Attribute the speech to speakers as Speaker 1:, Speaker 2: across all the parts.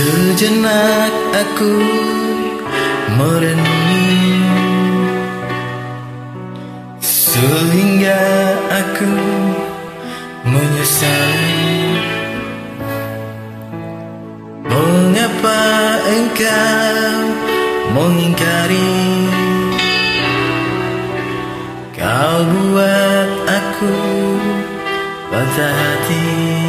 Speaker 1: Sejenak aku merenungi, sehingga aku menyesali. Mengapa engkau mengingkari? Kau buat aku patah hati.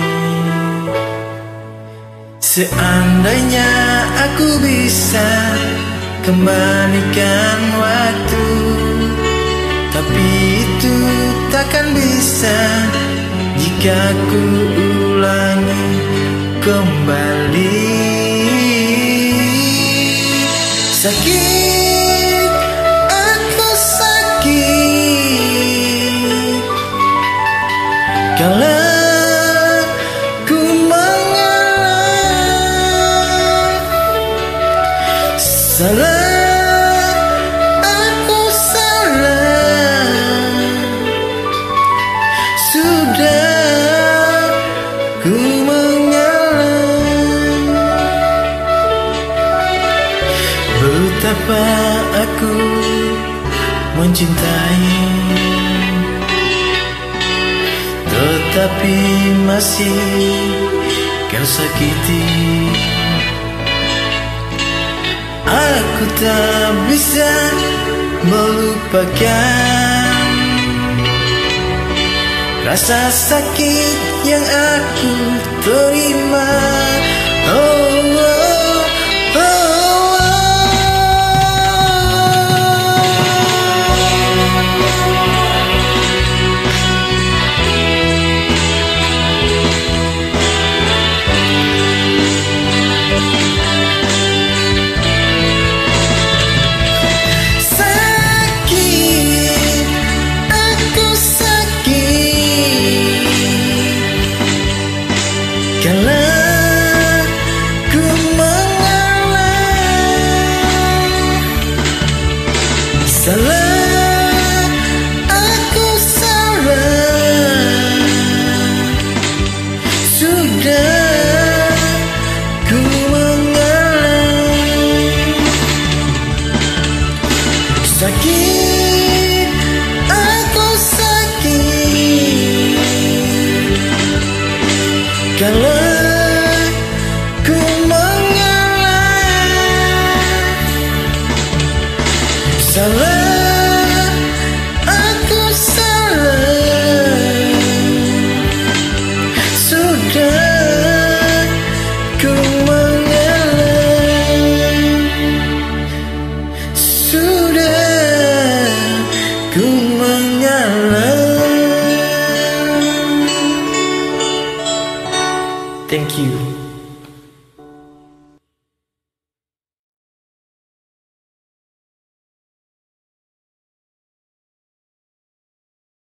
Speaker 1: Seandainya aku bisa kembalikan waktu, tapi itu takkan bisa jika ku ulangi kembali. Sakit, aku sakit kala ku mengalah. Salah, aku salah. Sudah ku mengalah. Betapa aku mencintai, tetapi masih kau sakiti. Aku tak bisa melupakan rasa sakit yang aku terima. Oh, oh, oh, oh. Kala ku mengalah, salah, aku salah. Sudah ku mengalah. Sakit, aku sakit kala ku mengalah. Salah, aku salah. Sudah ku mengalah. Sudah ku mengalah. Thank you.